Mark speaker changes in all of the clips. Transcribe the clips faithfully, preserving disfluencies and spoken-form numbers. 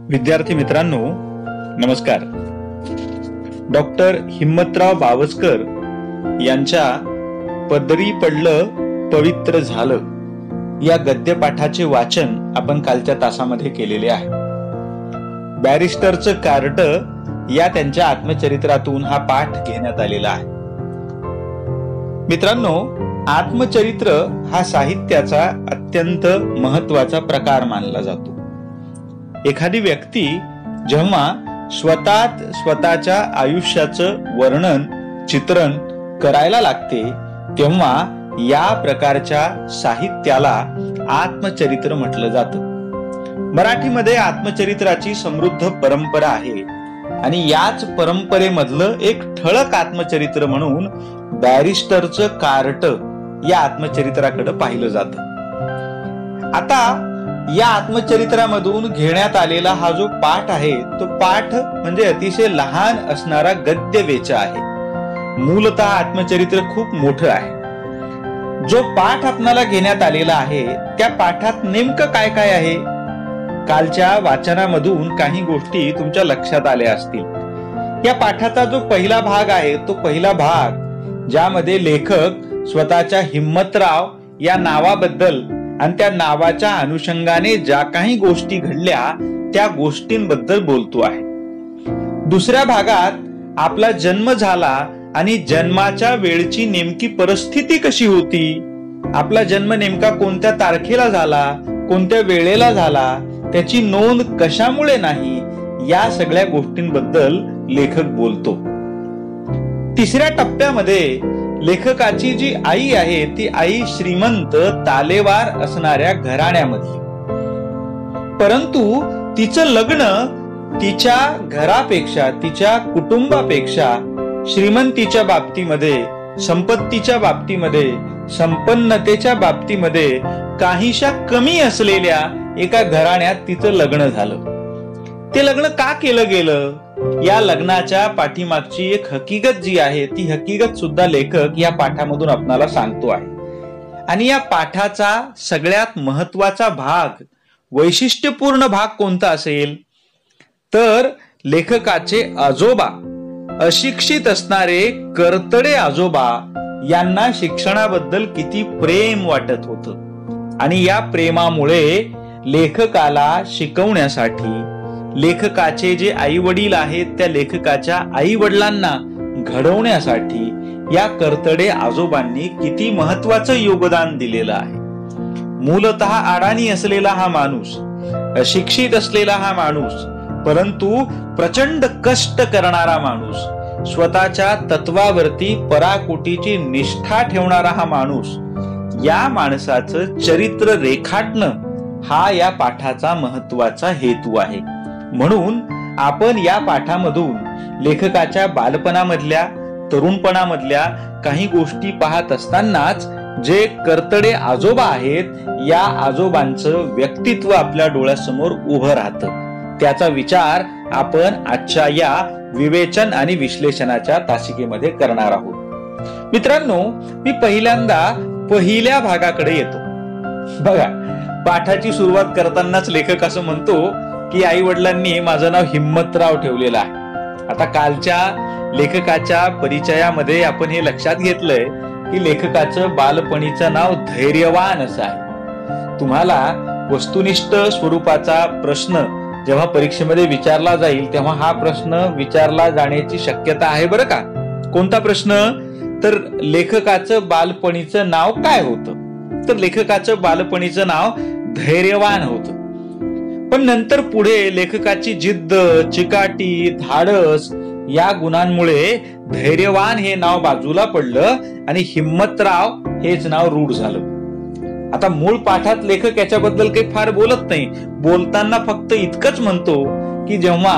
Speaker 1: विद्यार्थी मित्रांनो, नमस्कार. डॉक्टर हिम्मतराव बावस्कर यांच्या पदरी पडलं पवित्र झालं या गद्यपाठाचे वाचन आपण कालच्या तासामध्ये केलेले आहे. बॅरिस्टरचं कार्ट या त्यांच्या आत्मचरित्रातून हा पाठ घेण्यात आलेला आहे. मित्रांनो, आत्मचरित्र हा साहित्याचा अत्यंत महत्वाचा प्रकार मानला जातो. एखादी व्यक्ती जेव्हा स्वतःच स्वतःच्या आयुष्याचं वर्णन चित्रण करायला लागते तेव्हा या प्रकारच्या साहित्याला आत्मचरित्र म्हटलं जातं. मराठीमध्ये आत्मचरित्राची समृद्ध परंपरा आहे आणि याच परंपरेमधलं एक ठळक आत्मचरित्र म्हणून बॅरिस्टरचं कार्ट या आत्मचरित्राकडे पाहिलं जातं. आता या आत्मचरित्रामधून घेण्यात आलेला हा जो पाठ आहे तो पाठ म्हणजे अतिशय लहान असणारा गद्य वेचा आहे. मूलतः आत्मचरित्र खूप मोठं आहे. जो पाठ आपणाला घेण्यात आलेला आहे त्या पाठात नेमकं काय काय आहे, कालच्या वाचनामधून काही गोष्टी तुमच्या लक्षात आल्या असतील. या पाठाचा जो पहिला भाग आहे तो पहिला भाग ज्यामध्ये लेखक स्वतःच्या हिम्मतराव या नावाबद्दल आणि त्या नावाच्या अनुषंगाने ज्या काही गोष्टी घडल्या त्या गोष्टींबद्दल बोलतो आहे. दुसऱ्या भागात आपला जन्म झाला आणि जन्माच्या वेळची नेमकी परिस्थिती कशी होती, आपला जन्म नेमका कोणत्या तारखेला झाला, कोणत्या वेळेला झाला, त्याची नोंद कशामुळे नाही, या सगळ्या गोष्टींबद्दल लेखक बोलतो. तिसऱ्या टप्प्यामध्ये लेखकाची जी आई आहे ती आई श्रीमंत तालेवार असणाऱ्या घराण्यामधली, परंतु तिचं लग्न तिच्या घरापेक्षा तिच्या कुटुंबापेक्षा श्रीमंतीच्या बाबतीमध्ये, संपत्तीच्या बाबतीमध्ये, संपन्नतेच्या बाबतीमध्ये काहीशा कमी असलेल्या एका घराण्यात तिचं लग्न झालं. ते लग्न का केलं गेलं, या लग्नाच्या पाठीमागची एक हकीकत जी आहे ती हकीकत सुद्धा लेखक या पाठामधून आपणाला सांगतो आहे. आणि या पाठाचा सगळ्यात महत्वाचा भाग, वैशिष्ट्यपूर्ण भाग कोणता असेल तर लेखकाचे आजोबा, अशिक्षित असणारे करतडे आजोबा यांना शिक्षणाबद्दल किती प्रेम वाटत होतं आणि या प्रेमामुळे लेखकाला शिकवण्यासाठी लेखकाचे जे आई वडील आहेत त्या लेखकाच्या आई वडिलांना घडवण्यासाठी या करतडे आजोबांनी किती महत्वाचं योगदान दिलेलं आहे. मूलतः अडाणी असलेला हा माणूस, अशिक्षित असलेला हा माणूस, परंतु प्रचंड कष्ट करणारा माणूस, स्वतःच्या तत्वावरती पराकोटीची निष्ठा ठेवणारा हा माणूस, या माणसाचं चरित्र रेखाटणं हा या पाठाचा महत्वाचा हेतू आहे. म्हणून आपण या पाठामधून लेखकाच्या बालपणामधल्या, तरुणपणामधल्या काही गोष्टी पाहत असतानाच जे करतडे आजोबा आहेत या आजोबांचं व्यक्तित्व आपल्या डोळ्यासमोर उभं राहतं. त्याचा विचार आपण आजच्या या विवेचन आणि विश्लेषणाच्या तासिकेमध्ये करणार आहोत. मित्रांनो, मी पहिल्यांदा पहिल्या भागाकडे येतो. बघा, पाठाची सुरुवात करतानाच लेखक असं म्हणतो की आई वडिलांनी माझं नाव हिम्मतराव ठेवलेलं आहे. आता कालच्या लेखकाच्या परिचयामध्ये आपण हे लक्षात घेतलंय की लेखकाचं बालपणीचं नाव धैर्यवान असं आहे. तुम्हाला वस्तुनिष्ठ स्वरूपाचा प्रश्न जेव्हा परीक्षेमध्ये विचारला जाईल तेव्हा हा प्रश्न विचारला जाण्याची शक्यता आहे बरं का. कोणता प्रश्न, तर लेखकाचं बालपणीचं नाव काय होतं, तर लेखकाचं बालपणीचं नाव धैर्यवान होतं. पण नंतर पुढे लेखकाची जिद्द, चिकाटी, धाडस या गुणांमुळे धैर्यवान हे नाव बाजूला पडलं आणि हिम्मतराव हेच नाव रूढ झालं. आता मूळ पाठात लेखक याच्याबद्दल काही फार बोलत नाही. बोलताना फक्त इतकंच म्हणतो की जेव्हा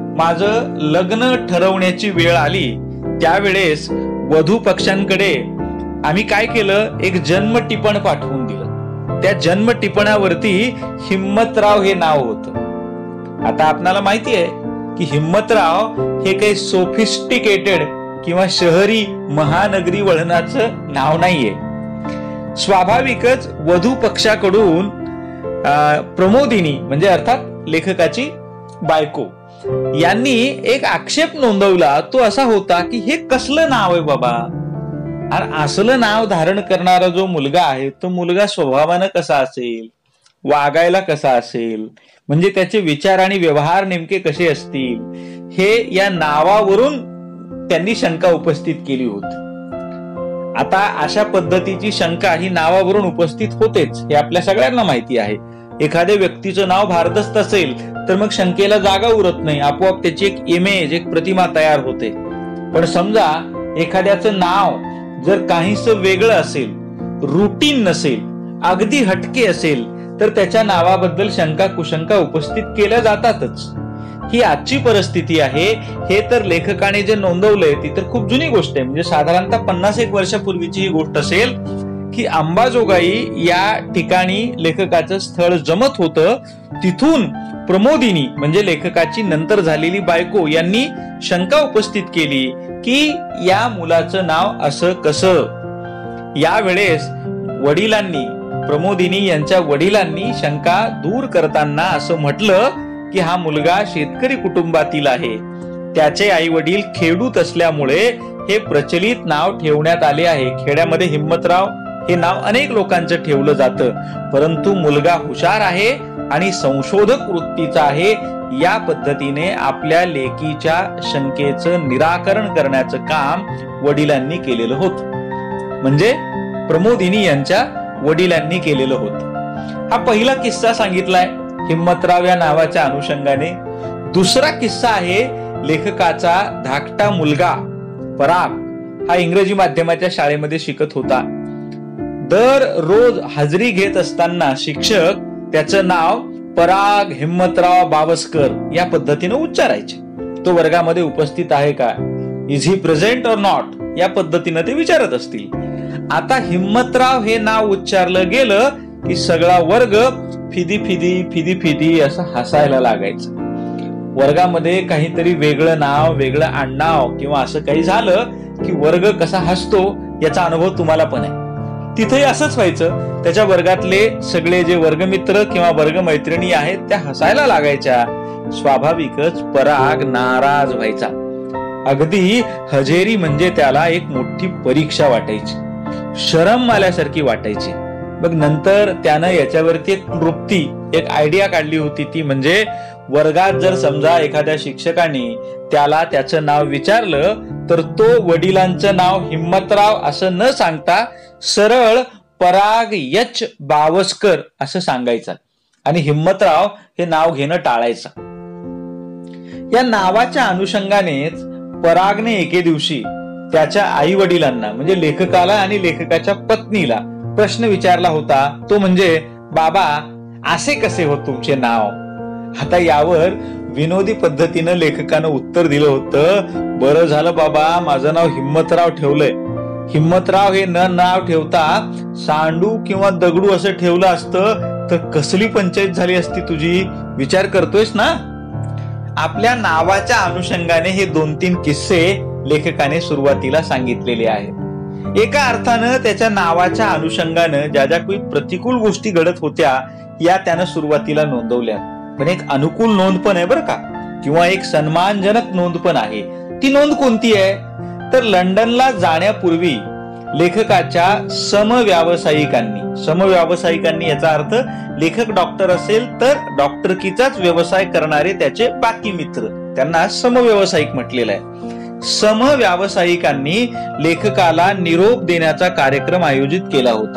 Speaker 1: माझं लग्न ठरवण्याची वेळ आली त्यावेळेस वधू पक्षांकडे आम्ही काय केलं, एक जन्म टिपण पाठवून दिलं. त्या जन्म टिपणावरती हिम्मतराव हे नाव होतं. आता आपणाला माहिती आहे की हिम्मतराव हे काही सोफिस्टिकेटेड किंवा शहरी महानगरी वळणाचं नाव नाहीये. स्वाभाविकच वधू पक्षाकडून प्रमोदिनी म्हणजे अर्थात लेखकाची बायको यांनी एक आक्षेप नोंदवला, तो असा होता की हे कसलं नाव आहे बाबा, आणि असलं नाव धारण करणारा जो मुलगा आहे तो मुलगा स्वभावानं कसा असेल, वागायला कसा असेल, म्हणजे त्याचे विचार आणि व्यवहार नेमके कसे असतील, हे या नावावरून त्यांनी शंका उपस्थित केली होती. आता अशा पद्धतीची शंका ही नावावरून उपस्थित होतेच, हे आपल्या सगळ्यांना माहिती आहे. एखाद्या व्यक्तीचं नाव भारदस्त असेल तर मग शंकेला जागा उरत नाही, आपोआप त्याची एक इमेज, एक प्रतिमा तयार होते. पण समजा एखाद्याचं नाव जर काहीसं वेगळं असेल, रुटीन नसेल, अगदी हटके असेल, तर त्याच्या नावाबद्दल शंका कुशंका उपस्थित केल्या जातातच. ही आजची परिस्थिती आहे. हे तर लेखकाने जे नोंदवलंय ती तर खूप जुनी गोष्ट आहे, म्हणजे साधारणतः पन्नास एक वर्षापूर्वीची ही गोष्ट असेल की अंबाजोगाई या ठिकाणी लेखकाचं स्थळ जमत होतं. तिथून प्रमोदिनी म्हणजे लेखकाची नंतर झालेली बायको यांनी शंका उपस्थित केली की या मुलाचं नाव असं कसं. यावेळेस वडिलांनी, प्रमोदिनी यांच्या वडिलांनी शंका दूर करताना असं म्हटलं की हा मुलगा शेतकरी कुटुंबातील आहे, त्याचे आई वडील खेडूत असल्यामुळे हे प्रचलित नाव ठेवण्यात आले आहे. खेड्यामध्ये हिम्मतराव हे नाव अनेक लोकांचं ठेवलं जातं, परंतु मुलगा हुशार आहे आणि संशोधक वृत्तीचा आहे. या पद्धतीने आपल्या लेकीच्या शंकेचं निराकरण करण्याचं काम वडिलांनी केलेलं होतं, म्हणजे प्रमोदिनी यांच्या वडिलांनी केलेलं होतं. हा पहिला किस्सा सांगितलाय हिम्मतराव या नावाच्या अनुषंगाने. दुसरा किस्सा आहे लेखकाचा धाकटा मुलगा पराग. हा इंग्रजी माध्यमाच्या शाळेमध्ये शिकत होता. दर रोज हजेरी घेत असताना शिक्षक त्याचं नाव पराग हिम्मतराव बावस्कर या पद्धतीने उच्चारायचे. तो वर्गामध्ये उपस्थित आहे का, is he present or not, या पद्धतीने ते विचारत असतील. आता हिम्मतराव हे नाव उच्चारलं गेलं की सगळा वर्ग फिदी फिदी फिदी फिदी असं हसायला लागायचं. वर्गामध्ये काहीतरी वेगळं नाव, वेगळं आडनाव किंवा असं काही झालं की वर्ग कसा हसतो याचा अनुभव तुम्हाला पण आहे. तिथेही असंच व्हायचं. त्याच्या वर्गातले सगळे जे वर्गमित्र किंवा वर्गमैत्रिणी आहेत त्या हसायला लागायच्या. स्वाभाविकच पराग नाराज व्हायचा. अगदी हजेरी म्हणजे त्याला एक मोठी परीक्षा वाटायची, शरम आल्यासारखी वाटायची. मग नंतर त्यानं याच्यावरती एक वृत्ती, एक आयडिया काढली होती. ती म्हणजे वर्गात जर समजा एखाद्या शिक्षकाने त्याला त्याचं नाव विचारलं तर तो वडिलांचं नाव हिम्मतराव असं न सांगता सरळ पराग यच बावस्कर असं सांगायचं आणि हिम्मतराव हे नाव घेणं टाळायचं. या नावाच्या अनुषंगानेच परागने एके दिवशी त्याच्या आई वडिलांना म्हणजे लेखकाला आणि लेखकाच्या पत्नीला प्रश्न विचारला होता. तो म्हणजे, बाबा असे कसे हो तुमचे नाव. आता यावर विनोदी पद्धतीनं लेखकानं उत्तर दिलं होतं, बरं झालं बाबा माझं नाव हिम्मतराव ठेवलंय. हिम्मतराव हे न नाव ठेवता सांडू किंवा दगडू असं ठेवलं असतं तर कसली पंचायत झाली असती तुझी, विचार करतोयस ना. आपल्या नावाच्या अनुषंगाने हे दोन तीन किस्से लेखकाने सुरुवातीला सांगितलेले आहेत. एका अर्थानं त्याच्या नावाच्या अनुषंगानं ज्या ज्या काही प्रतिकूल गोष्टी घडत होत्या या त्यानं सुरुवातीला नोंदवल्या. पण एक अनुकूल नोंद पण आहे बरं का, किंवा एक सन्मानजनक नोंद पण आहे. ती नोंद कोणती आहे तर लंडनला जाण्यापूर्वी लेखकाच्या समव्यावसायिकांनी, समव्यावसायिकांनी याचा अर्थ लेखक डॉक्टर असेल तर डॉक्टरकीचाच व्यवसाय करणारे त्याचे बाकी मित्र, त्यांना समव्यावसायिक म्हटलेलं आहे. समव्यावसायिकांनी लेखकाला निरोप देण्याचा कार्यक्रम आयोजित केला होता.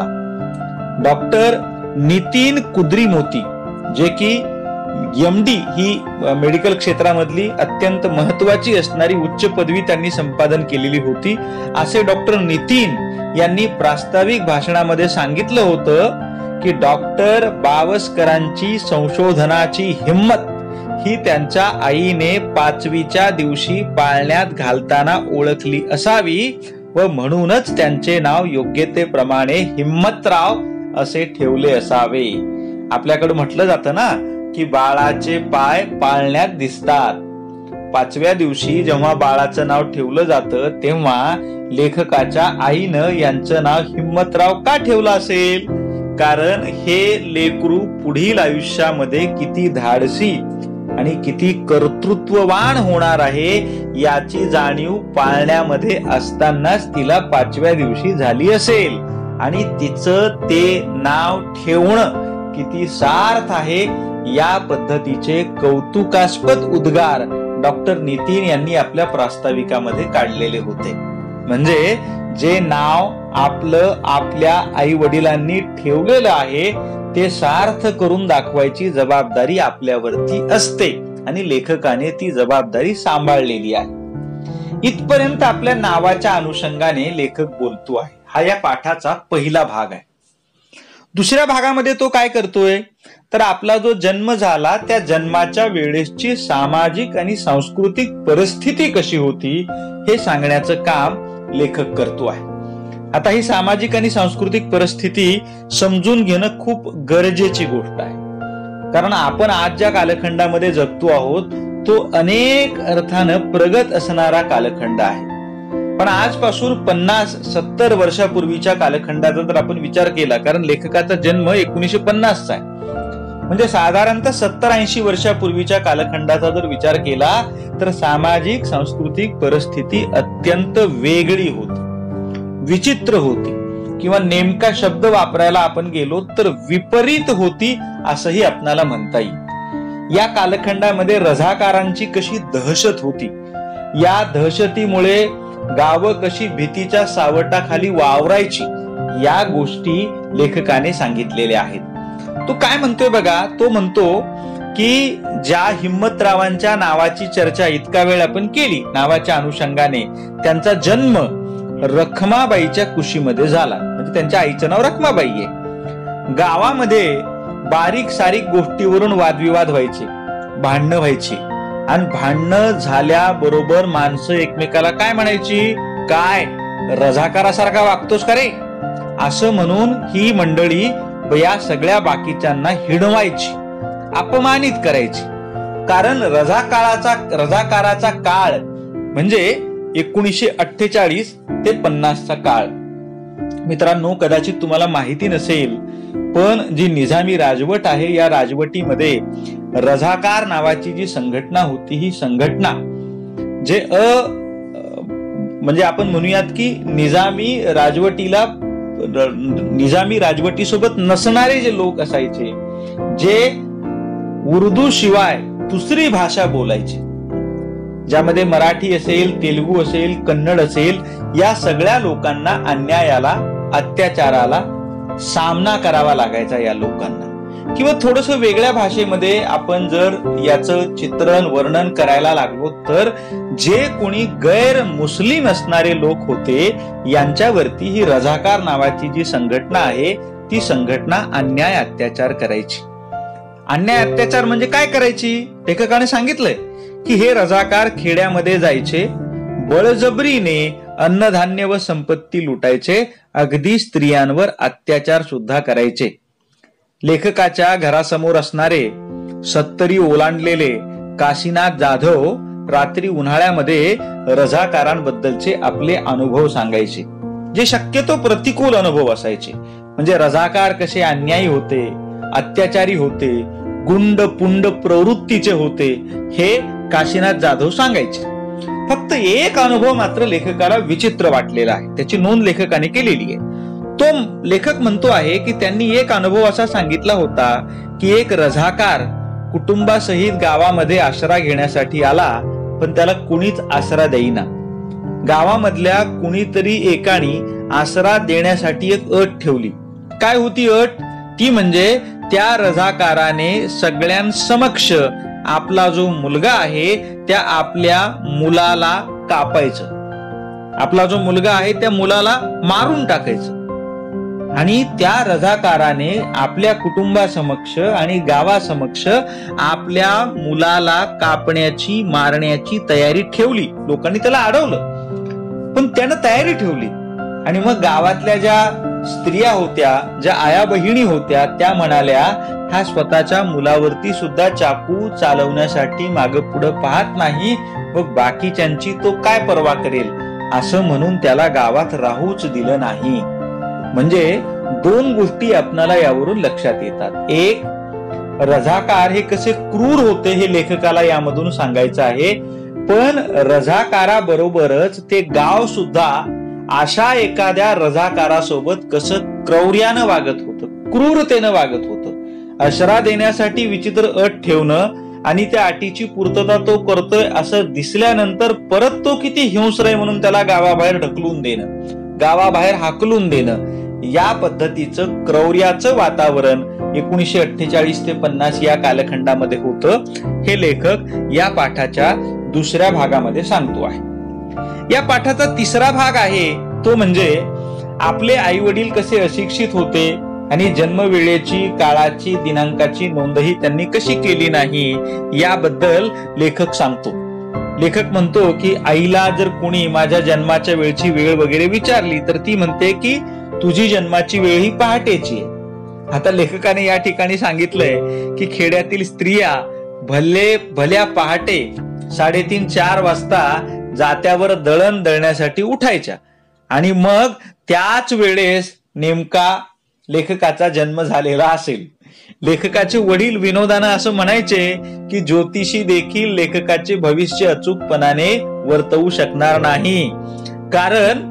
Speaker 1: डॉक्टर नितीन कुद्रीमोती, जे की एमडी ही मेडिकल क्षेत्रामधली अत्यंत महत्वाची असणारी उच्च पदवी त्यांनी संपादन केलेली होती, असे डॉक्टर नितीन यांनी प्रास्ताविक भाषणामध्ये सांगितलं होतं की डॉक्टर बावस्करांची संशोधनाची हिम्मत ही त्यांच्या आईने पाचवीच्या दिवशी पाळण्यात घालताना ओळखली असावी व म्हणूनच त्यांचे नाव योग्यतेप्रमाणे हिम्मतराव असे ठेवले असावे. आपल्याकडे म्हटलं जातं ना की बाळाचे पाय पाळण्यात दिसतात. पाचव्या दिवशी जेव्हा बाळाचं नाव ठेवलं जातं तेव्हा लेखकाच्या आईनं यांचं नाव हिम्मतराव का ठेवलं असेल, कारण हे लेकरू पुढील आयुष्यामध्ये किती धाडसी आणि किती कर्तृत्ववान होणार आहे याची जाणीव पाळण्यामध्ये असतानाच तिला पाचव्या दिवशी झाली असेल. आणि तिचं ते नाव ठेवणं किती सार्थ आहे या पद्धतीचे कौतुकास्पद उद्गार डॉक्टर नितीन यांनी आपल्या प्रास्ताविकामध्ये काढलेले होते. म्हणजे जे नाव आपलं आपल्या आई वडिलांनी ठेवलेलं आहे ते सार्थ करून दाखवायची जबाबदारी आपल्यावरती असते आणि लेखकाने ती जबाबदारी सांभाळलेली आहे. इथपर्यंत आपल्या नावाच्या अनुषंगाने लेखक बोलतो आहे. हा या पाठाचा पहिला भाग आहे. दुसऱ्या भागामध्ये तो काय करतोय तर आपला जो जन्म झाला त्या जन्माच्या वेळेसची सामाजिक आणि सांस्कृतिक परिस्थिती कशी होती हे सांगण्याचं काम लेखक करतो आहे. आता ही सामाजिक आणि सांस्कृतिक परिस्थिती समजून घेणं खूप गरजेची गोष्ट आहे. कारण आपण आज ज्या कालखंडामध्ये जगतो आहोत तो अनेक अर्थानं प्रगत असणारा कालखंड आहे. पण आजपासून पन्नास सत्तर वर्षापूर्वीच्या कालखंडाचा जर आपण विचार केला, कारण लेखकाचा जन्म एकोणीसशे पन्नासचा आहे, म्हणजे साधारणतः सत्तर ऐंशी वर्षापूर्वीच्या कालखंडाचा जर विचार केला तर सामाजिक सांस्कृतिक परिस्थिती अत्यंत वेगळी होती, विचित्र होती, किंवा नेमका शब्द वापरायला आपण गेलो तर विपरीत होती असंही आपणाला म्हणता येईल. या कालखंडामध्ये रझाकारांची कशी दहशत होती, या दहशतीमुळे गावं कशी भीतीच्या सावटाखाली वावरायची या गोष्टी लेखकाने सांगितलेल्या आहेत. तो काय म्हणतोय बघा, तो म्हणतो की ज्या हिम्मतरावांच्या नावाची चर्चा इतका वेळ आपण केली नावाच्या अनुषंगाने, त्यांचा जन्म रखमाबाईच्या कुशीमध्ये झाला. म्हणजे त्यांच्या आईचं नाव रखमाबाई आहे. गावामध्ये बारीक सारीक गोष्टीवरून वादविवाद व्हायचे, भांडणं व्हायची, आणि भांडणं झाल्याबरोबर माणसं एकमेकाला काय म्हणायची, काय रझाकारासारखा वागतोस का रे, असं म्हणून ही मंडळी या सगळ्या बाकीच्यांना हिणवायची, अपमानित करायची. कारण रझाकाराचा रझाकाराचा काळ म्हणजे एकोणीसशे अठ्ठेचाळीस ते पन्नासचा काळ. मित्रांनो, कदाचित तुम्हाला माहिती नसेल पण जी निजामी राजवट आहे या राजवटीमध्ये रझाकार नावाची जी संघटना होती, ही संघटना जे अ म्हणजे आपण म्हणूयात की निजामी राजवटीला निजामी राजवटीसोबत नसणारे जे लोक असायचे, जे उर्दू शिवाय दुसरी भाषा बोलायचे, ज्यामध्ये मराठी असेल, तेलुगू असेल, कन्नड असेल, या सगळ्या लोकांना अन्यायाला, अत्याचाराला सामना करावा लागायचा या लोकांना. किंवा थोडस वेगळ्या भाषेमध्ये आपण जर याचं चित्रण वर्णन करायला लागलो तर जे कोणी गैर मुस्लिम असणारे लोक होते यांच्यावरती ही रझाकार नावाची जी संघटना आहे ती संघटना अन्याय अत्याचार करायची. अन्याय अत्याचार म्हणजे काय करायची, लेखकाने सांगितलंय की हे रझाकार खेड्यामध्ये जायचे, बळजबरीने अन्नधान्य व संपत्ती लुटायचे, अगदी स्त्रियांवर अत्याचार सुद्धा करायचे. लेखकाच्या घरासमोर असणारे सत्तरी ओलांडलेले काशीनाथ जाधव रात्री उन्हाळ्यामध्ये रझाकारांबद्दलचे आपले अनुभव सांगायचे, जे शक्यतो प्रतिकूल अनुभव असायचे. म्हणजे रझाकार कसे अन्यायी होते, अत्याचारी होते, गुंड पुंड प्रवृत्तीचे होते हे काशीनाथ जाधव सांगायचे. फक्त एक अनुभव मात्र लेखकाला विचित्र वाटलेला आहे, त्याची नोंद लेखकाने केलेली आहे. तो लेखक म्हणतो आहे की त्यांनी एक अनुभव असा सांगितला होता की एक रझाकार कुटुंबासहित गावामध्ये आसरा घेण्यासाठी आला, पण त्याला कुणीच आसरा देईना. गावामधल्या कुणीतरी एकाने आसरा देण्यासाठी एक अट ठेवली. काय होती अट ती, म्हणजे त्या रझाकाराने सगळ्यांसमक्ष आपला जो मुलगा आहे त्या आपल्या मुलाला कापायचं, आपला जो मुलगा आहे त्या मुलाला मारून टाकायचं. आणि त्या रझाकाराने आपल्या कुटुंबासमक्ष आणि गावासमक्ष आपल्या मुलाला कापण्याची, मारण्याची तयारी ठेवली. लोकांनी त्याला अडवलं, पण त्यानं तयारी ठेवली. आणि मग गावातल्या ज्या स्त्रिया होत्या, ज्या आया बहिणी होत्या, त्या म्हणाल्या हा स्वतःच्या मुलावरती सुद्धा चाकू चालवण्यासाठी मागं पुढं पाहत नाही, मग बाकीच्यांची तो काय पर्वा करेल, असं म्हणून त्याला गावात राहूच दिलं नाही. म्हणजे दोन गोष्टी आपणाला यावरून लक्षात येतात. एक, रझाकार हे कसे क्रूर होते हे लेखकाला यामधून सांगायचं आहे. पण रझाकाराबरोबरच ते गाव सुद्धा अशा एखाद्या रझाकारासोबत कसं क्रौर्यानं वागत होतं, क्रूरतेनं वागत होतं. आसरा देण्यासाठी विचित्र अट ठेवणं आणि त्या अटीची पूर्तता तो करतोय असं दिसल्यानंतर परत तो किती हिंस्र आहे म्हणून त्याला गावाबाहेर ढकलून देणं, गावाबाहेर हाकलून देणं, या पद्धतीचं क्रौर्याचं वातावरण एकोणीसशे अठ्ठेचाळीस ते पन्नास या कालखंडामध्ये होतं. हे लेखक या पाठाच्या दुसऱ्या भागामध्ये सांगतो आहे. या पाठाचा तिसरा भाग आहे तो म्हणजे आपले आई वडील कसे अशिक्षित होते आणि जन्मवेळेची, काळाची, दिनांकाची नोंदही त्यांनी कशी केली नाही याबद्दल लेखक सांगतो. लेखक म्हणतो की आईला जर कोणी माझ्या जन्माच्या वेळची वेळ वगैरे विचारली तर ती म्हणते की तुझी जन्माची वेळ ही पहाटेची आहे. आता लेखकाने या ठिकाणी सांगितलंय की खेड्यातील स्त्रिया भले भल्या पहाटे साडेतीन चार वाजता जात्यावर दळण दळण्यासाठी उठायच्या आणि मग त्याच वेळेस नेमका लेखकाचा जन्म झालेला असेल. लेखकाचे वडील विनोदानं असं म्हणायचे की ज्योतिषी देखील लेखकाचे भविष्य अचूकपणाने वर्तवू शकणार नाही, कारण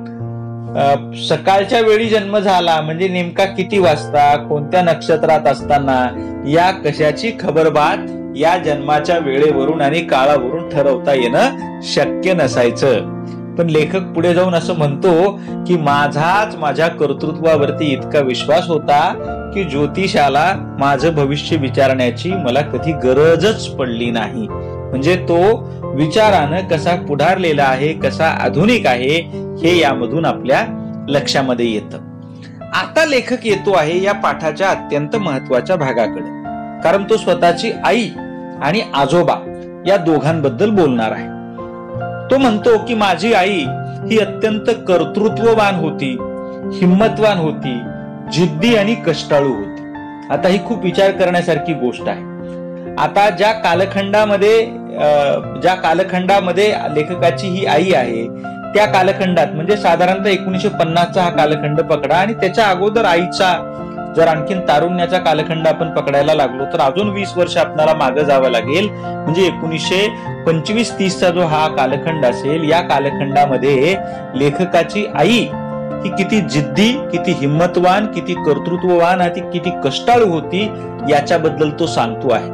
Speaker 1: सकाळच्या वेळी जन्म झाला म्हणजे नेमका किती वाजता, कोणत्या नक्षत्रात असताना या कशाची खबरबात या जन्माच्या वेळेवरून आणि काळावरून ठरवता येणं शक्य नसायचं. पण लेखक पुढे जाऊन असं म्हणतो की माझाच माझ्या कर्तृत्वावरती इतका विश्वास होता की ज्योतिषाला माझं भविष्य विचारण्याची मला कधी गरजच पडली नाही. म्हणजे तो विचारानं कसा पुढारलेला आहे, कसा आधुनिक आहे हे यामधून आपल्या लक्षामध्ये येतं. आता लेखक येतो आहे या पाठाच्या अत्यंत महत्वाच्या भागाकडे, कारण तो स्वतःची आई आणि आजोबा या दोघांबद्दल बोलणार आहे. तो म्हणतो की माझी आई ही अत्यंत कर्तृत्ववान होती, हिम्मतवान होती, जिद्दी आणि कष्टाळू होती. आता ही खूप विचार करण्यासारखी गोष्ट आहे. आता ज्या कालखंडामध्ये ज्या कालखंडामध्ये लेखकाची ही आई आहे त्या कालखंडात म्हणजे साधारणतः एकोणीसशे पन्नासचा हा कालखंड पकडा आणि त्याच्या अगोदर आईचा जर आणखीन तारुण्याचा कालखंड आपण पकडायला लागलो तर अजून वीस वर्ष आपल्याला मागे जावं लागेल. म्हणजे एकोणीसशे पंचवीस तीसचा जो हा कालखंड असेल या कालखंडामध्ये लेखकाची आई ही किती जिद्दी, किती हिम्मतवान, किती कर्तृत्ववान आणि किती कष्टाळू होती याच्याबद्दल तो सांगतो आहे.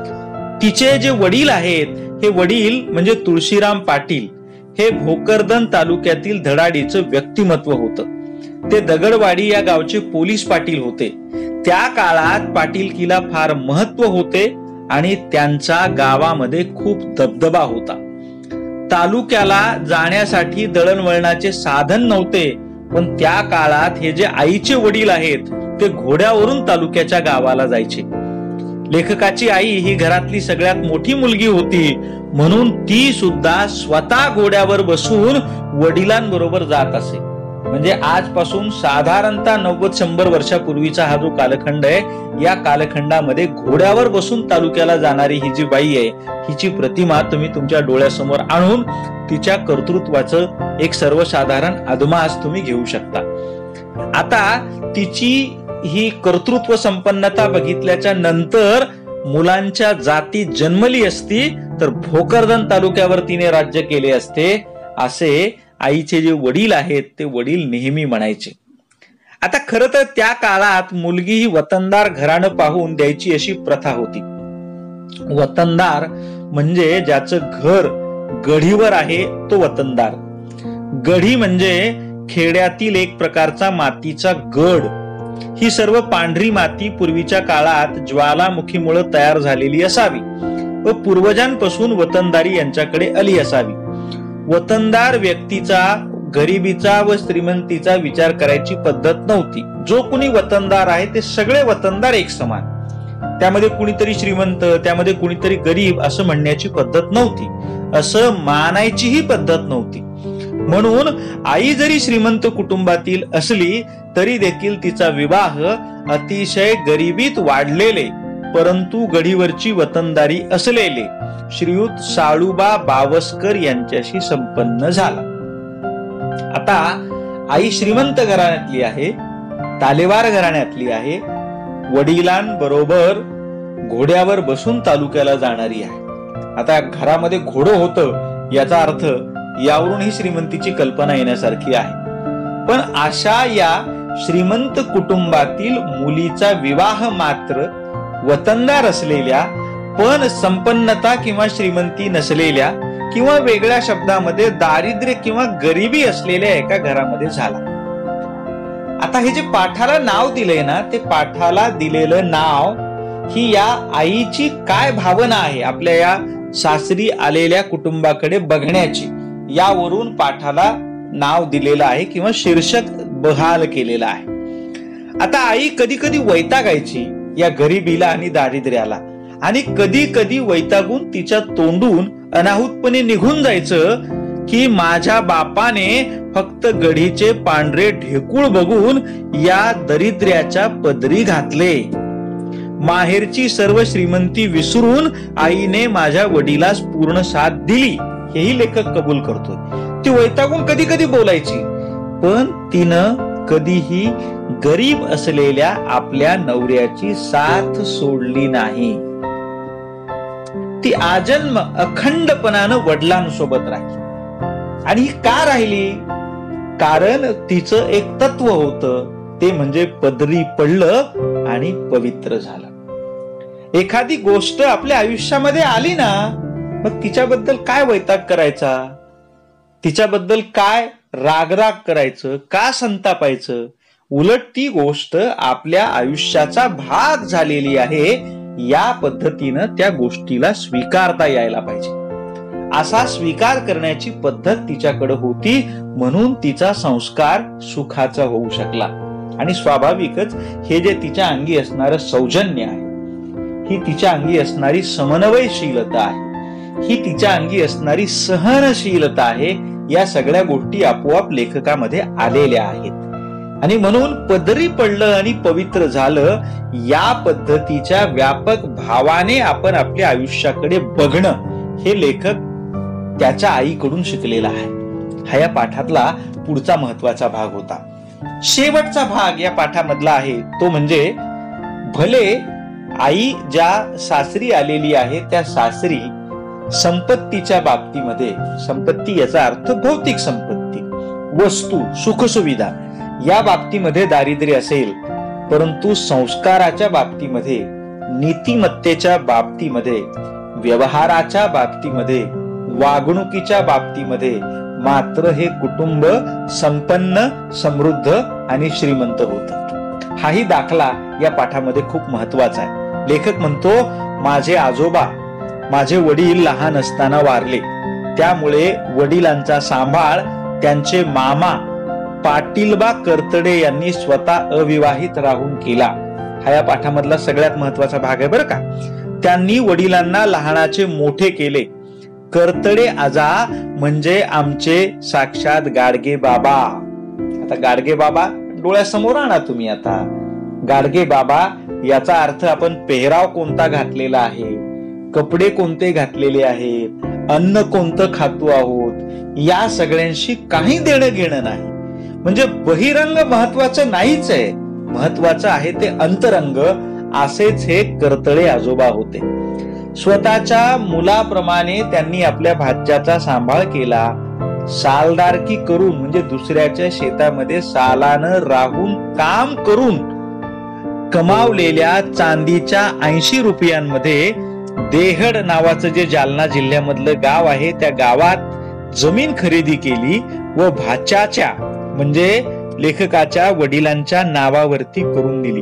Speaker 1: तिचे जे वडील आहेत हे वडील म्हणजे तुळशीराम पाटील हे भोकरदन तालुक्यातील धडाडीचं व्यक्तिमत्व होतं. ते दगडवाडी या गावचे पोलीस पाटील होते. त्या काळात पाटीलकीला फार महत्व होते आणि त्यांचा गावामध्ये खूप दबदबा होता. तालुक्याला जाण्यासाठी दळणवळणाचे साधन नव्हते, पण त्या काळात हे जे आईचे वडील आहेत ते घोड्यावरून तालुक्याच्या गावाला जायचे. लेखकाची आई ही घरातली सगळ्यात मोठी मुलगी होती, म्हणून ती सुद्धा स्वतः घोड्यावर बसून वडिलांबरोबर जात असे. म्हणजे आजपासून साधारणतः नव्वद शंभर वर्षापूर्वीचा हा जो कालखंड आहे या कालखंडामध्ये घोड्यावर बसून तालुक्याला जाणारी ही जी बाई आहे हिची प्रतिमा तुम्ही तुमच्या डोळ्यासमोर आणून तिच्या कर्तृत्वाचं एक सर्वसाधारण अदमास तुम्ही घेऊ शकता. आता तिची ही कर्तृत्व संपन्नता बघितल्याच्या नंतर मुलांच्या जाती जन्मली असती तर भोकरदन तालुक्यावर तिने राज्य केले असते असे आईचे जे वडील आहेत ते वडील नेहमी म्हणायचे. आता खरं तर त्या काळात मुलगी ही वतनदार घराणं पाहून द्यायची अशी प्रथा होती. वतनदार म्हणजे ज्याचं घर गढीवर आहे तो वतनदार. गढी म्हणजे खेड्यातील एक प्रकारचा मातीचा गड. ही सर्व पांढरी माती पूर्वीच्या काळात ज्वालामुखीमुळे तयार झालेली असावी व पूर्वजांपासून वतनदारी यांच्याकडे आली असावी. वतनदार व्यक्तीचा गरिबीचा व श्रीमंतीचा विचार करायची पद्धत नव्हती. जो कुणी वतनदार आहे ते सगळे वतनदार एक समान. त्यामध्ये कुणीतरी श्रीमंत, त्यामध्ये कुणीतरी गरीब असं म्हणण्याची पद्धत नव्हती. असं मानायचीही पद्धत नव्हती. म्हणून आई जरी श्रीमंत कुटुंबातील असली तरी देखील तिचा विवाह अतिशय गरिबीत वाढलेले परंतु गडीवरची वतनदारी असलेले श्रीयुत साळूबा बावस्कर यांच्याशी संपन्न झाला. आता आई श्रीमंत घराण्यातली आहे, तालेवार घराण्यातली आहे. वडिलांबरोबर घोड्यावर बसून तालुक्याला जाणारी आहे. आता घरामध्ये घोडं होतं याचा अर्थ यावरून ही श्रीमंतीची कल्पना येण्यासारखी आहे. पण अशा या श्रीमंत कुटुंबातील मुलीचा विवाह मात्र वतनदार असलेल्या पण संपन्नता किंवा श्रीमंती नसलेल्या किंवा वेगळ्या शब्दामध्ये दारिद्र्य किंवा गरिबी असलेल्या एका घरामध्ये झाला. आता हे जे पाठाला नाव दिलंय ना, ते पाठाला दिलेलं नाव ही या आईची काय भावना आहे आपल्या या सासरी आलेल्या कुटुंबाकडे बघण्याची, यावरून पाठाला नाव दिलेलं आहे किंवा शीर्षक बहाल केलेलं आहे. आता आई कधी कधी वैतागायची या गरिबीला आणि दारिद्र्याला, आणि कधी कधी वैतागून तिच्या तोंडून अनाहूतपणे निघून जायचं की माझ्या बापाने फक्त गढीचे पांढरे ढेकूळ बघून या दरिद्र्याच्या पदरी घातले. माहेरची सर्व श्रीमंती विसरून आईने माझ्या वडिलास पूर्ण साथ दिली, हेही लेखक कबूल करतो. ती वैतागून कधी कधी बोलायची, पण तिनं कधीही गरीब असलेल्या आपल्या नवऱ्याची साथ सोडली नाही. ती आजन्म अखंडपणानं वडिलांसोबत राहिली. आणि ही का राहिली? कारण तिचं एक तत्व होतं, ते म्हणजे पदरी पडलं आणि पवित्र झालं. एखादी गोष्ट आपल्या आयुष्यामध्ये आली ना, मग तिच्याबद्दल काय वैताग करायचा, तिच्याबद्दल काय रागराग करायचं, का संतापायचं? उलट ती गोष्ट आपल्या आयुष्याचा भाग झालेली आहे, या पद्धतीनं त्या गोष्टीला स्वीकारता यायला पाहिजे. असा स्वीकार करण्याची पद्धत तिच्याकडे होती, म्हणून तिचा संस्कार सुखाचा होऊ शकला. आणि स्वाभाविकच हे जे तिच्या अंगी असणारं सौजन्य आहे, ही तिच्या अंगी असणारी समन्वयशीलता आहे, ही तिच्या अंगी असणारी सहनशीलता आहे, या सगळ्या गोष्टी आपोआप लेखकामध्ये आलेल्या आहेत. आणि म्हणून पदरी पडलं आणि पवित्र झालं या पद्धतीच्या व्यापक भावाने आपण आपल्या आयुष्याकडे बघणं हे लेखक त्याच्या आईकडून शिकलेला आहे. हा या पाठातला पुढचा महत्वाचा भाग होता. शेवटचा भाग या पाठामधला आहे तो म्हणजे भले आई ज्या सासरी आलेली आहे त्या सासरी संपत्तीच्या बाबतीमध्ये, संपत्ती याचा अर्थ भौतिक संपत्ती, वस्तू, सुखसुविधा या बाबतीमध्ये दारिद्र्य असेल, परंतु संस्काराच्या बाबतीमध्ये, नीतिमत्तेच्या बाबतीमध्ये, व्यवहाराच्या बाबतीमध्ये, वागणुकीच्या बाबतीमध्ये मात्र हे कुटुंब संपन्न, समृद्ध आणि श्रीमंत होतं. हाही दाखला या पाठामध्ये खूप महत्वाचा आहे. लेखक म्हणतो, माझे आजोबा, माझे वडील लहान असताना वारले, त्यामुळे वडिलांचा सांभाळ त्यांचे मामा पाटीलबा करतडे यांनी स्वतः अविवाहित राहून केला. हा या पाठामधला सगळ्यात महत्वाचा भाग आहे बरं का. त्यांनी वडिलांना लहानाचे मोठे केले. करतडे आजा म्हणजे आमचे साक्षात गाडगे बाबा. आता गाडगे बाबा डोळ्यासमोर आणा तुम्ही. आता गाडगे बाबा याचा अर्थ आपण पेहराव कोणता घातलेला आहे, कपडे कोणते घातलेले आहेत, अन्न कोणतं खातो आहोत, या सगळ्यांशी काही देणं घेणं नाही. म्हणजे बहिरंग महत्वाचं नाहीच आहे, महत्वाचं आहे ते अंतरंग. असेच हे करतळे आजोबा होते. स्वतःच्या मुलाप्रमाणे त्यांनी आपल्या भाच्याचा सांभाळ केला. सालदारकी करून म्हणजे दुसऱ्याच्या शेतामध्ये सालानं राहून काम करून कमावलेल्या चांदीच्या ऐंशी रुपयांमध्ये देहड नावाचं जे जालना जिल्ह्यामधलं गाव आहे त्या गावात जमीन खरेदी केली व भाच्याच्या म्हणजे लेखकाच्या वडिलांच्या नावावरती करून दिली.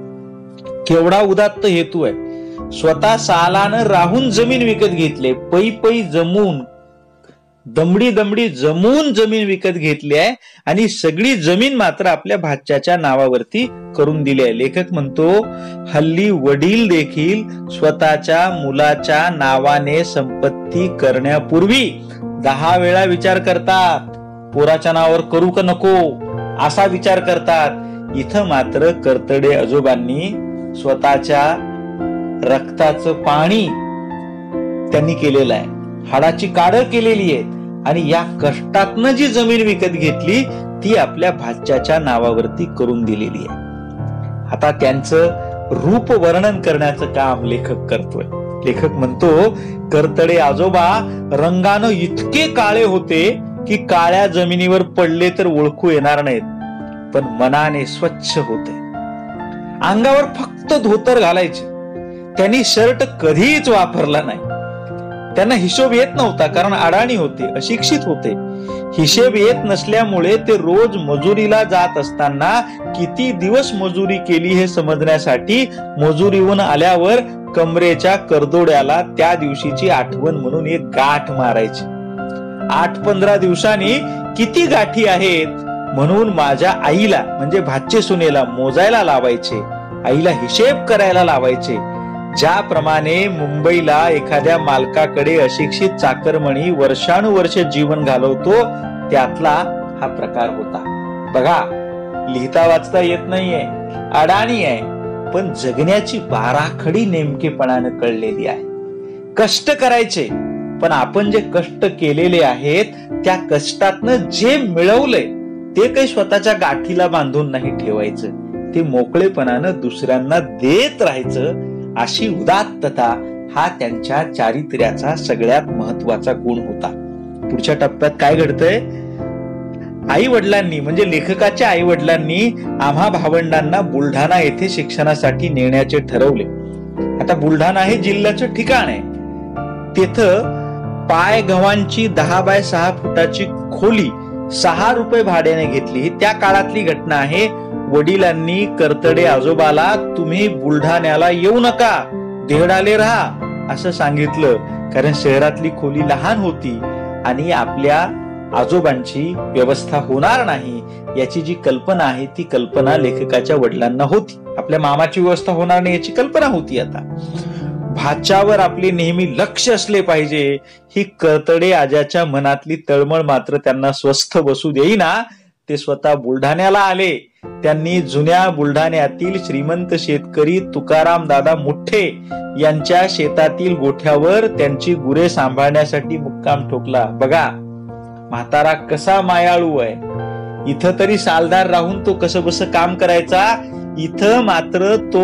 Speaker 1: केवढा उदात्त हेतू आहे. स्वतः सालानं राहून जमीन विकत घेतले, पै पै जमून, दमडी दमडी जमून जमीन विकत घेतली आहे आणि सगळी जमीन मात्र आपल्या भाच्याच्या नावावरती करून दिली आहे. लेखक म्हणतो, हल्ली वडील देखील स्वतःच्या मुलाच्या नावाने संपत्ती करण्यापूर्वी दहा वेळा विचार करतात, पोराच्या नावावर करू का नको असा विचार करतात. इथं मात्र करतडे आजोबांनी स्वतःच्या रक्ताचं पाणी त्यांनी केलेलं आहे, हाडाची काढं केलेली आहेत आणि या कष्टातनं जी जमीन विकत घेतली ती आपल्या भाच्याच्या नावावरती करून दिलेली आहे. आता त्यांचं रूप वर्णन करण्याचं काम लेखक करतोय. लेखक म्हणतो, कर्तडे आजोबा रंगानं इतके काळे होते की काळ्या जमिनीवर पडले तर ओळखू येणार नाहीत, पण मनाने स्वच्छ होते. अंगावर फक्त धोतर घालायचे, त्यांनी शर्ट कधीच वापरला नाही. त्यांना हिशोब येत नव्हता, कारण अडाणी होते, अशिक्षित होते. हिशेब येत नसल्यामुळे ते रोज मजुरीला जात असताना किती दिवस मजुरी केली हे समजण्यासाठी मजुरीहून आल्यावर कमरेच्या करदोड्याला त्या दिवशीची आठवण म्हणून एक गाठ मारायची. आठ पंधरा दिवसांनी किती गाठी आहेत म्हणून माझ्या आईला म्हणजे भाचे सुनेला मोजायला लावायचे, आईला हिशेब करायला लावायचे. ज्याप्रमाणे मुंबईला एखाद्या मालकाकडे अशिक्षित चाकरमणी वर्षानुवर्ष जीवन घालवतो, त्यातला हा प्रकार होता. बघा, लिहिता वाचता येत नाहीये, अडाणी आहे, पण जगण्याची बाराखडी नेमकेपणानं कळलेली आहे. कष्ट करायचे, पण आपण जे कष्ट केलेले आहेत त्या कष्टातनं जे मिळवलंय ते काही स्वतःच्या गाठीला बांधून नाही ठेवायचं, ते मोकळेपणानं दुसऱ्यांना देत राहायचं. अशी उदात्तता हा त्यांच्या चारित्र्याचा सगळ्यात महत्वाचा गुण होता. पुढच्या टप्प्यात काय घडतंय? आई वडिलांनी म्हणजे लेखकाच्या आई वडिलांनी आम्हा भावंडांना बुलढाणा येथे शिक्षणासाठी नेण्याचे ठरवले. आता बुलढाणा हे जिल्ह्याचं ठिकाण आहे. तिथं पाय गव्हांची दहा बाय सहा फुटाची खोली सहा रुपये भाड्याने घेतली. त्या काळातली घटना आहे. वडिलांनी कर्तडे आजोबाला तुम्ही बुलढाण्याला येऊ नका, देहडाले राहा असं सांगितलं, कारण शहरातली खोली लहान होती आणि आपल्या आजोबांची व्यवस्था होणार नाही याची जी कल्पना आहे ती कल्पना लेखकाच्या वडिलांना होती. आपल्या मामाची व्यवस्था होणार नाही याची कल्पना होती. आता भाच्यावर आपले नेहमी लक्ष असले पाहिजे ही कर्तडे आजाच्या मनातली तळमळ मात्र त्यांना स्वस्थ बसू देईना. ते स्वतः बुलढाण्याला आले. त्यांनी जुन्या बुलढाण्यातील श्रीमंत शेतकरी तुकाराम दादा मुठ्ठे यांच्या शेतातील गोठ्यावर त्यांची गुरे सांभाळण्यासाठी मुक्काम ठोकला. बघा, म्हातारा कसा मायाळू आहे. इथं तरी सालदार राहून तो कसं बस काम करायचा, इथं मात्र तो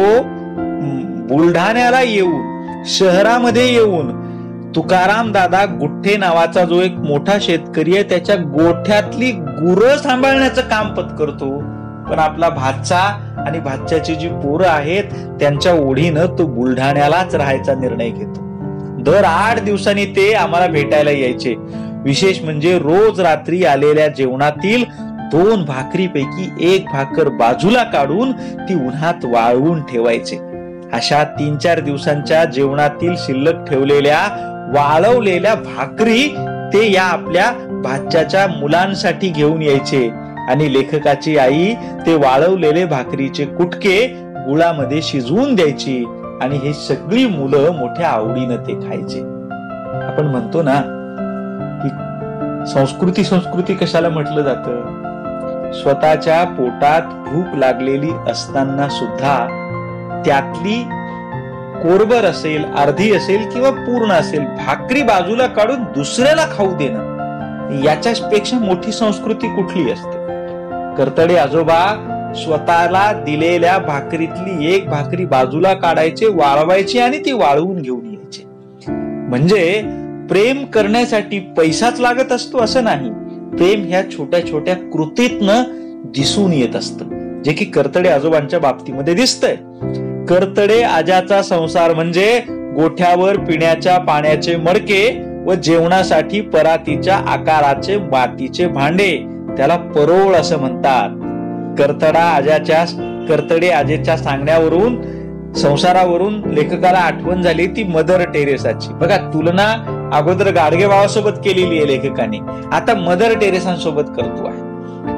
Speaker 1: बुलढाण्याला येऊन शहरामध्ये येऊन तुकाराम दादा गुठ्ठे नावाचा जो एक मोठा शेतकरी आहे त्याच्या गोठ्यातली गुरं सांभाळण्याचं काम पत्करतो. पण आपला भाचा आणि भाच्याची जी पोरं आहेत त्यांच्या ओढीनं तो बुलढाण्यालाच राहायचा निर्णय घेतो. दर आठ दिवसांनी ते आम्हाला भेटायला यायचे. विशेष म्हणजे रोज रात्री आलेल्या जेवणातील दोन भाकरीपैकी एक भाकर बाजूला काढून ती उन्हात वाळवून ठेवायचे. अशा तीन चार दिवसांच्या जेवणातील शिल्लक ठेवलेल्या वाळवलेल्या भाकरी ते या आपल्या भाच्याच्या मुलांसाठी घेऊन यायचे आणि लेखकाची आई ते वाळवलेले भाकरीचे कुटके गुळामध्ये शिजवून द्यायची आणि हे सगळी मुलं मोठ्या आवडीनं ते खायचे. आपण म्हणतो ना की संस्कृती संस्कृती कशाला म्हटलं जातं? स्वतःच्या पोटात भूक लागलेली असताना सुद्धा त्यातली कोरभर असेल, अर्धी असेल किंवा पूर्ण असेल भाकरी बाजूला काढून दुसऱ्याला खाऊ देणं, याच्यापेक्षा मोठी संस्कृती कुठली असते? कर्तडे आजोबा स्वतःला दिलेल्या भाकरीतली एक भाकरी बाजूला काढायचे, वाळवायची आणि ती वाळवून घेऊन यायचे. म्हणजे प्रेम करण्यासाठी पैसाच लागत असतो असं नाही. प्रेम ह्या छोट्या छोट्या कृतीतनं दिसून येत असतं, जे की कर्तडे आजोबांच्या बाबतीमध्ये दिसतंय. कर्तडे आजाचा संसार म्हणजे गोठ्यावर पिण्याच्या पाण्याचे मडके व जेवणासाठी परातीच्या आकाराचे मातीचे भांडे, त्याला परोळ असं म्हणतात. कर्तडा आजाच्या कर्तडे आजेच्या सांगण्यावरून संसारावरून लेखकाला आठवण झाली ती मदर टेरेसाची. बघा, तुलना अगोदर गाडगे बाबासोबत केलेली आहे लेखकाने, आता मदर टेरेसांसोबत करतो आहे.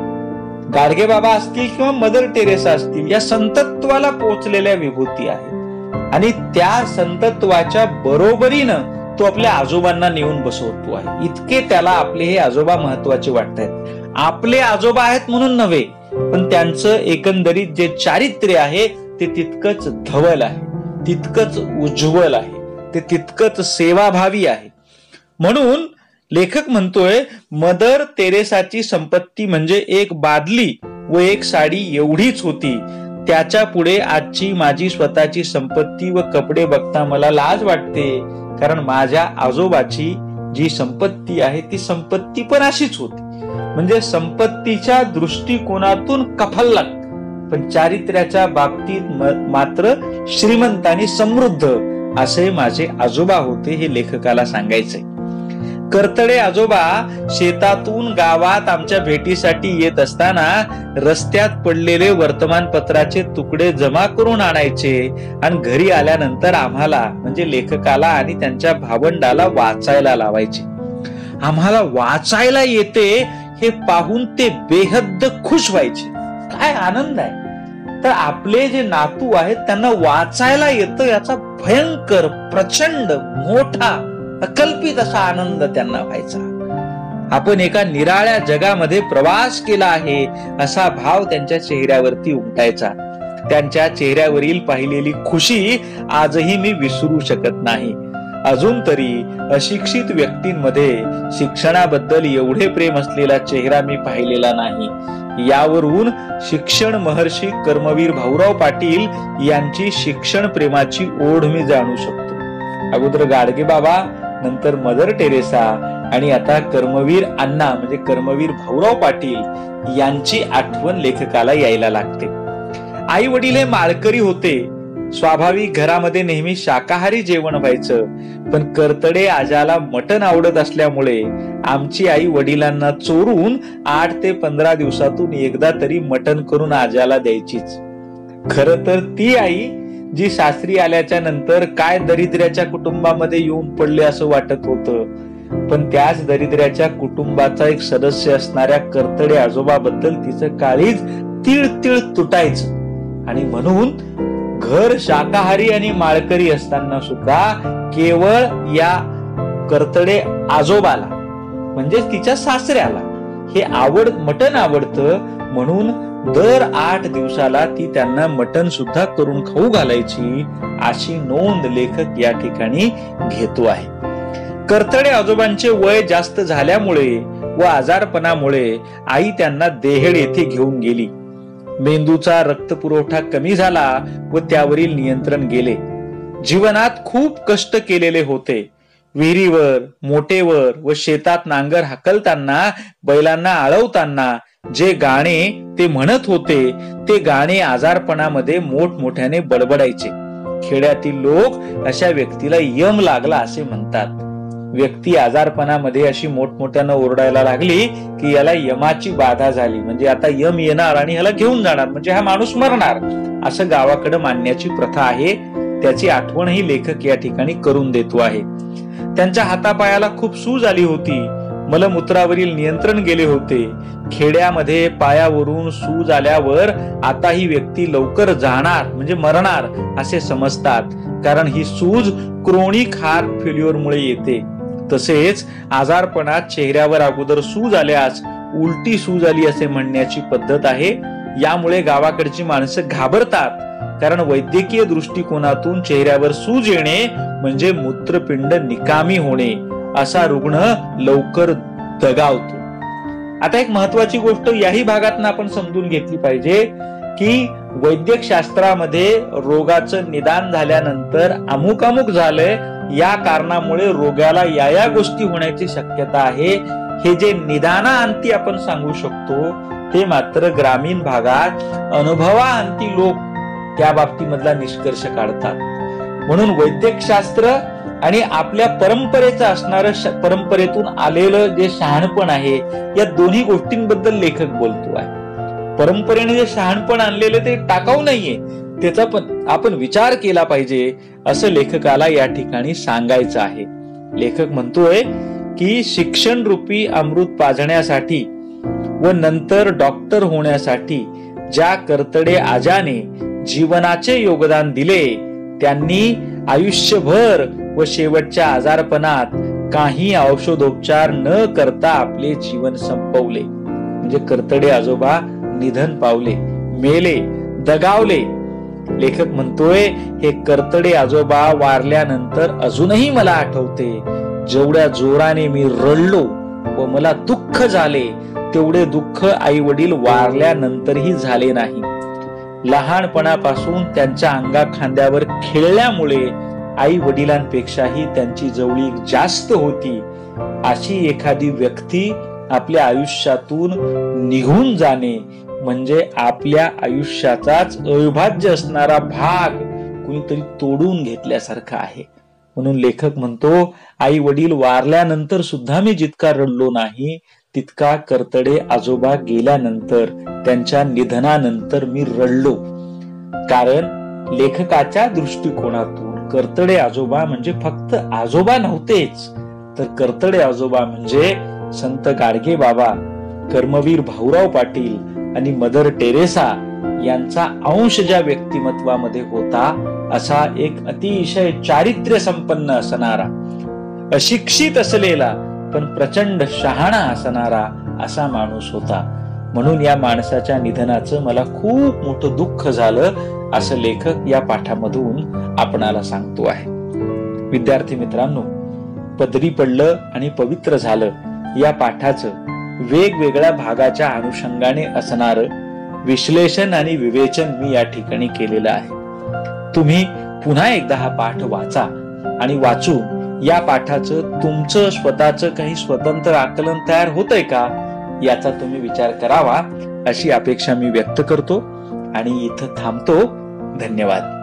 Speaker 1: गाडगे बाबा असतील किंवा मदर टेरेसा असतील, या संतत्वाला पोहोचलेल्या विभूती आहेत आणि त्या संतत्वाच्या बरोबरीनं तो आपल्या आजोबांना नेऊन बसवतो आहे. इतके त्याला आपले हे आजोबा महत्वाचे वाटतात. आपले आजोबा आहेत म्हणून नव्हे, पण त्यांचं एकंदरीत जे चारित्र्य आहे ते तितकंच धवल आहे, तितकंच उज्ज्वल आहे, ते तितकंच सेवाभावी आहे. म्हणून लेखक म्हणतोय, मदर तेरेसाची संपत्ती म्हणजे एक बादली व एक साडी एवढीच होती. त्याच्या पुढे आजची माझी स्वतःची संपत्ती व कपडे बघता मला लाज वाटते, कारण माझ्या आजोबाची जी संपत्ती आहे ती संपत्ती पण अशीच होती. म्हणजे संपत्तीच्या दृष्टिकोनातून कफल्ला, पण चारित्र्याच्या बाबतीत मात्र श्रीमंत आणि समृद्ध असे माझे आजोबा होते, हे लेखकाला सांगायचंय. कर्तडे आजोबा शेतातून गावात आमच्या भेटीसाठी येत असताना रस्त्यात पडलेले वर्तमानपत्राचे तुकडे जमा करून आणायचे आणि घरी आल्यानंतर आम्हाला म्हणजे लेखकाला आणि त्यांच्या भावंडाला वाचायला लावायचे. आम्हाला वाचायला येते हे पाहून ते बेहद्द खुश व्हायचे. काय आनंद आहे. तर आपले जे नातू आहेत त्यांना वाचायला येतं याचा भयंकर प्रचंड मोठा अकल्पित असा आनंद त्यांना व्हायचा. आपण एका निराळ्या जगामध्ये प्रवास केला आहे असा भाव त्यांच्या चेहऱ्यावरती उमटायचा. त्यांच्या चेहऱ्यावरील पाहिलेली खुशी आजही मी विसरू शकत नाही. अजून तरी अशिक्षित व्यक्तींमध्ये शिक्षणाबद्दल एवढे प्रेम असलेला चेहरा मी पाहिलेला नाही. यावरून शिक्षण महर्षी कर्मवीर भाऊराव पाटील यांची शिक्षण प्रेमाची ओढ मी जाणू शकतो. अगोदर गाडगे बाबा, नंतर मदर टेरेसा आणि आता कर्मवीर अण्णा म्हणजे कर्मवीर भाऊराव पाटील यांची आठवण लेखकाला यायला लागते. आई वडील हे माळकरी होते. स्वाभाविक घरामध्ये नेहमी शाकाहारी जेवण व्हायचं, पण कर्तडे आजाला मटण आवडत असल्यामुळे आमची आई वडिलांना चोरून आठ ते पंधरा दिवसातून एकदा तरी मटण करून आजाला द्यायचीच. खर तर ती आई जी सासरी आल्याच्या नंतर काय दरिद्र्याच्या कुटुंबामध्ये येऊन पडले असं वाटत होतं, पण त्याच दरिद्र्याच्या कुटुंबाचा एक सदस्य असणाऱ्या कर्तडे आजोबाबद्दल तिचं काळीज तीळ तीळ तुटायचं. आणि म्हणून घर शाकाहारी आणि माळकरी असताना सुद्धा केवळ या कर्तडे आजोबाला म्हणजेच तिच्या सासऱ्याला हे आवड मटण आवडतं, म्हणून दर आठ दिवसाला ती त्यांना मटण सुद्धा करून खाऊ घालायची, अशी नोंद लेखक या ठिकाणी घेतो आहे. कर्तडे आजोबांचे वय जास्त झाल्यामुळे व आजारपणामुळे आई त्यांना देहेड येथे घेऊन गेली. मेंदूचा रक्तपुरवठा कमी झाला व त्यावरील नियंत्रण गेले. जीवनात खूप कष्ट केलेले होते. विहिरीवर, मोटेवर व शेतात नांगर हाकलताना, बैलांना आळवताना जे गाणे ते म्हणत होते ते गाणे आजारपणामध्ये मोठमोठ्याने बडबडायचे. खेड्यातील लोक अशा व्यक्तीला यम लागला असे म्हणतात. व्यक्ती आजारपणामध्ये अशी मोठमोठ्यानं ओरडायला लागली की याला यमाची बाधा झाली, म्हणजे आता यम येणार आणि ह्याला घेऊन जाणार, म्हणजे हा माणूस मरणार, असं गावाकडे मानण्याची प्रथा आहे. त्याची आठवणही लेखक या ठिकाणी करून देतो आहे. त्यांच्या हातापायाला खूप सूज आली होती. मलमूत्रावरील नियंत्रण गेले होते. खेड्यामध्ये पायावरून सूज आल्यावर आता ही व्यक्ती लवकर जाणार म्हणजे मरणार असे समजतात, कारण ही सूज क्रोनिक हार्ट फेल्युअर मुळे येते. तसेच आजारपणात चेहऱ्यावर अगोदर सूज आल्यास उलटी सूज आली असे म्हणण्याची पद्धत आहे. यामुळे गावाकडची माणसं घाबरतात, कारण वैद्यकीय दृष्टिकोनातून चेहऱ्यावर सूज येणे म्हणजे मूत्रपिंड निकामी होणे, असा रुग्ण लवकर दगावतो. आता एक महत्वाची गोष्ट याही भागातून आपण समजून घेतली पाहिजे की वैद्यक शास्त्रामध्ये रोगाचं निदान झाल्यानंतर अमुक अमुक झालंय, या कारणामुळे रोगाला या या गोष्टी होण्याची शक्यता आहे, हे जे निदानाअंती आपण सांगू शकतो ते मात्र ग्रामीण भागात अनुभवाअंती लोक त्या बाबतीमधला निष्कर्ष काढतात. म्हणून वैद्यक शास्त्र आणि आपल्या परंपरेचं असणारं परंपरेतून आलेलं जे शहाणपण आहे, या दोन्ही गोष्टींबद्दल लेखक बोलतो आहे. परंपरेने जे शहाणपण आणलेलं ते टाकाऊ नाहीये, त्याचा पण आपण विचार केला पाहिजे असं लेखकाला या ठिकाणी सांगायचं आहे. लेखक म्हणतोय की शिक्षण रूपी अमृत पाजण्यासाठी व नंतर डॉक्टर होण्यासाठी ज्या कर्तडे आजाने जीवनाचे योगदान दिले, त्यांनी आयुष्यभर व शेवटच्या आजारपणात काही औषधोपचार न करता आपले जीवन संपवले. म्हणजे कर्तडे आजोबा निधन पावले, मेले, दगावले. लेखक म्हणतोय हे कर्तडे आजोबा वारल्यानंतर अजूनही मला आठवते, जेवढ्या जोराने मी रडलो व मला दुःख झाले तेवढे दुःख आई वडील वारल्यानंतरही झाले नाही. लहानपणापासून त्यांच्या अंगा खांद्यावर खेळल्यामुळे आई वडिलांपेक्षाही त्यांची जवळीक जास्त होती, अशी एखादी व्यक्ती आपल्या आयुष्यातून निघून जाणे म्हणजे आपल्या आयुष्याचाच अविभाज्य असणारा भाग कुणीतरी तोडून घेतल्यासारखं आहे. म्हणून लेखक म्हणतो, आई वडील वारल्यानंतर सुद्धा मी जितका रडलो नाही तितका कर्तडे आजोबा गेल्यानंतर, त्यांच्या निधनानंतर मी रडलो. कारण लेखकाच्या दृष्टिकोनातून कर्तडे आजोबा म्हणजे फक्त आजोबा नव्हतेच, तर कर्तडे आजोबा म्हणजे संत गाडगे बाबा, कर्मवीर भाऊराव पाटील आणि मदर टेरेसा यांचा अंश ज्या व्यक्तिमत्वामध्ये होता, असा एक अतिशय चारित्र्य संपन्न असणारा, अशिक्षित असलेला पण प्रचंड शहाणा असणारा असा माणूस होता. म्हणून या माणसाच्या निधनाचं मला खूप मोठं दुःख झालं, असं लेखक या पाठामधून आपणाला सांगतो आहे. विद्यार्थी मित्रांनो, पदरी पडलं आणि पवित्र झालं या पाठाचं वेगवेगळ्या भागाच्या अनुषंगाने असणारं विश्लेषण आणि विवेचन मी या ठिकाणी केलेलं आहे. तुम्ही पुन्हा एकदा हा पाठ वाचा आणि वाचून या पाठाचं तुमचं स्वतःचं काही स्वतंत्र आकलन तयार होतंय का याचा तुम्ही विचार करावा, अशी अपेक्षा मी व्यक्त करतो आणि इथं थांबतो. धन्यवाद.